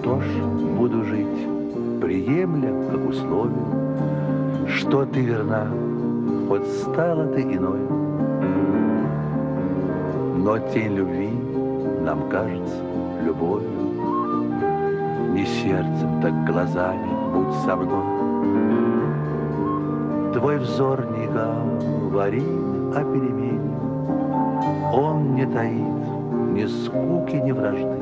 что ж, буду жить, приемля, как условие, что ты верна, хоть стала ты иной. Но тень любви нам кажется любовью. Не сердцем, так глазами будь со мной. Твой взор не говорит о перемене, он не таит ни скуки, ни вражды.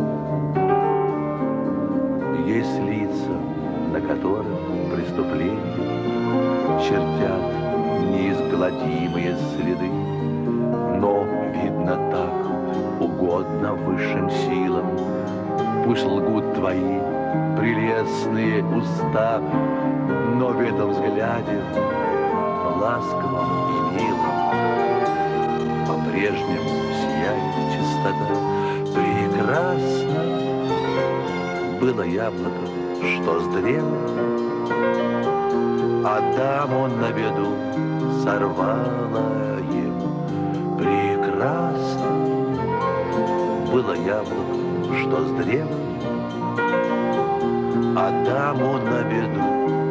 Есть лица, на которых преступления чертят неизгладимые следы, но, видно, так угодно высшим силам. Пусть лгут твои прелестные уста, но в этом взгляде ласковом и милом по-прежнему сияет чистота. Прекрасно было яблоко, что с древа Адаму на беду сорвало его. Прекрасно было яблоко, что с древа Адаму на беду